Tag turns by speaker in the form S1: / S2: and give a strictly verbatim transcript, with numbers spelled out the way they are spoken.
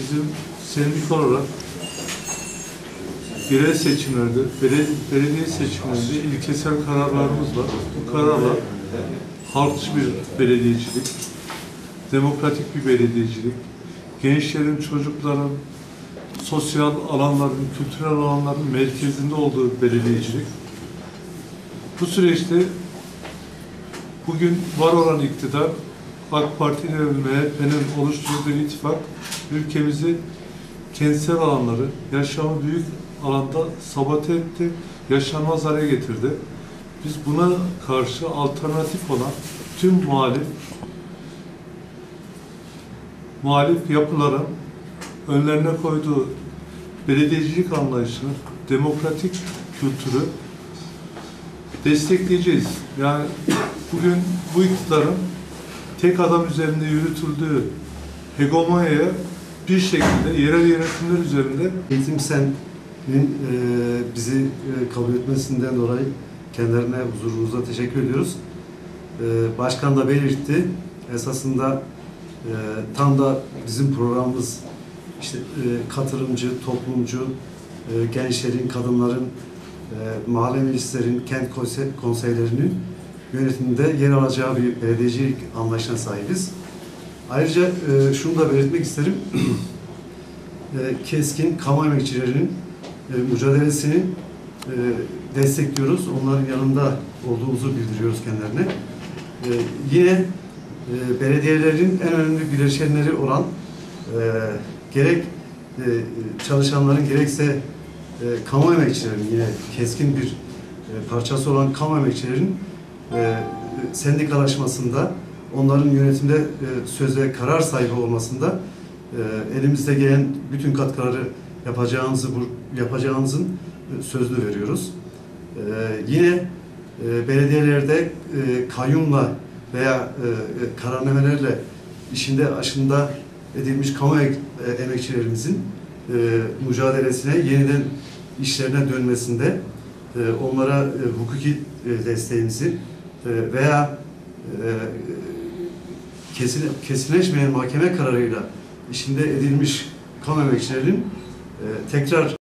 S1: bizim sendika olarak yerel seçimlerde, belediye seçimlerinde ilkesel kararlarımız var. Bu kararlar halkçı bir belediyecilik, demokratik bir belediyecilik, gençlerin, çocukların, sosyal alanların, kültürel alanların merkezinde olduğu belediyecilik. Bu süreçte bugün var olan iktidar, AK Parti ve M H P'nin oluşturduğu ittifak ülkemizi kentsel alanları, yaşamı büyük alanda sabote etti, yaşanmaz hale getirdi. Biz buna karşı alternatif olan tüm muhalif muhalif yapıların önlerine koyduğu belediyecilik anlayışını, demokratik kültürü destekleyeceğiz. Yani bugün bu iktidarın tek adam üzerinde yürütüldüğü hegemonyaya bir şekilde yerel yönetimler üzerinde
S2: Eğitim Sen'in e, bizi e, kabul etmesinden dolayı kendilerine huzurunuzda teşekkür ediyoruz. E, Başkan da belirtti. Esasında e, tam da bizim programımız işte e, katılımcı, toplumcu, e, gençlerin, kadınların, e, mahalle meclislerin, kent konsey, konseylerinin yönetiminde yer alacağı bir belediyecilik anlayışına sahibiz. Ayrıca e, şunu da belirtmek isterim. e, keskin kamu emekçilerinin e, mücadelesini e, destekliyoruz. Onların yanında olduğumuzu bildiriyoruz kendilerine. E, yine e, belediyelerin en önemli bileşenleri olan e, gerek e, çalışanların gerekse e, kamu emekçilerinin yine keskin bir e, parçası olan kamu emekçilerin e, sendikalaşmasında, onların yönetimde e, söz ve karar sahibi olmasında e, elimizde gelen bütün katkıları yapacağımızı yapacağımızın e, sözünü veriyoruz. E, yine e, belediyelerde e, kayyumla veya e, kararnamelerle işinde aşında edilmiş kamu e, emekçilerimizin e, mücadelesine, yeniden işlerine dönmesinde e, onlara e, hukuki e, desteğimizi e, veya e, kesin, kesinleşmeyen mahkeme kararıyla işinde edilmiş kamu emekçilerinin e, tekrar